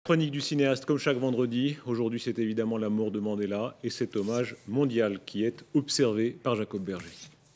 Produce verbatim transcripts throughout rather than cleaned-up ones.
Chronique du cinéaste comme chaque vendredi. Aujourd'hui, c'est évidemment la mort de Mandela et cet hommage mondial qui est observé par Jacob Berger.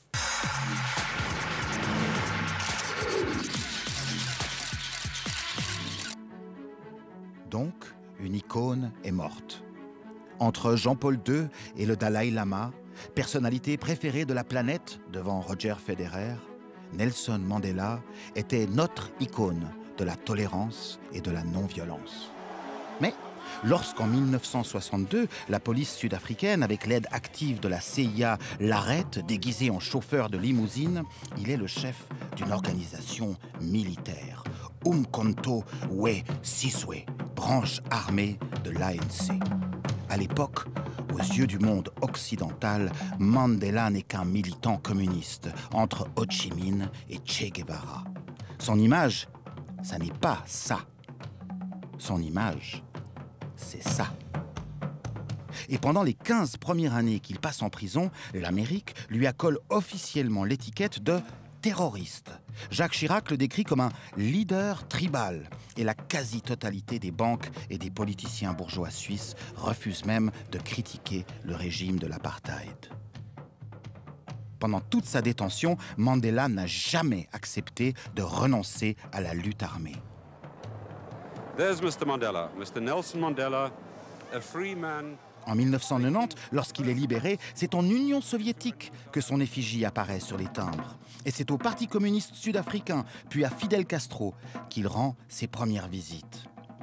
Donc, une icône est morte. Entre Jean-Paul deux et le Dalai Lama, personnalité préférée de la planète devant Roger Federer, Nelson Mandela était notre icône de la tolérance et de la non-violence. Mais lorsqu'en mille neuf cent soixante-deux, la police sud-africaine, avec l'aide active de la C I A, l'arrête, déguisé en chauffeur de limousine, il est le chef d'une organisation militaire, Umkhonto we Sizwe, branche armée de l'A N C. À l'époque, aux yeux du monde occidental, Mandela n'est qu'un militant communiste entre Ho Chi Minh et Che Guevara. Son image, ça n'est pas ça. Son image, c'est ça. Et pendant les quinze premières années qu'il passe en prison, l'Amérique lui accole officiellement l'étiquette de terroriste. Jacques Chirac le décrit comme un leader tribal et la quasi-totalité des banques et des politiciens bourgeois suisses refusent même de critiquer le régime de l'apartheid. Pendant toute sa détention, Mandela n'a jamais accepté de renoncer à la lutte armée. There's Mister Mandela, Mister Nelson Mandela, a free man. En mille neuf cent quatre-vingt-dix, lorsqu'il est libéré, c'est en Union soviétique que son effigie apparaît sur les timbres. Et c'est au Parti communiste sud-africain, puis à Fidel Castro, qu'il rend ses premières visites.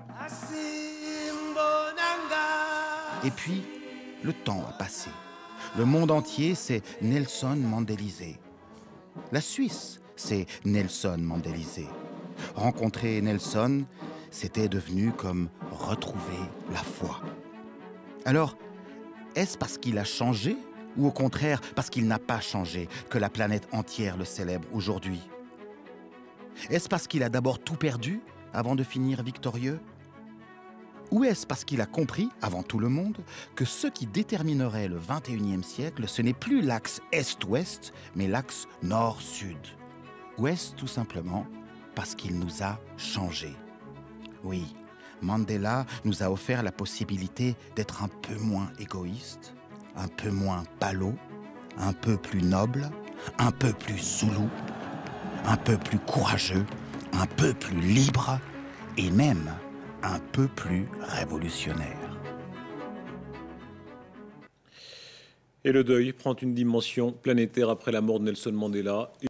Et puis, le temps a passé. Le monde entier s'est Nelson Mandélisé. La Suisse s'est Nelson Mandélisé. Rencontrer Nelson, c'était devenu comme retrouver la foi. Alors, est-ce parce qu'il a changé, ou au contraire parce qu'il n'a pas changé, que la planète entière le célèbre aujourd'hui? Est-ce parce qu'il a d'abord tout perdu avant de finir victorieux? Ou est-ce parce qu'il a compris, avant tout le monde, que ce qui déterminerait le vingt et unième siècle, ce n'est plus l'axe Est-Ouest, mais l'axe Nord-Sud? Ou est-ce tout simplement parce qu'il nous a changés? Oui, Mandela nous a offert la possibilité d'être un peu moins égoïste, un peu moins ballot, un peu plus noble, un peu plus zoulou, un peu plus courageux, un peu plus libre et même un peu plus révolutionnaire. Et le deuil prend une dimension planétaire après la mort de Nelson Mandela.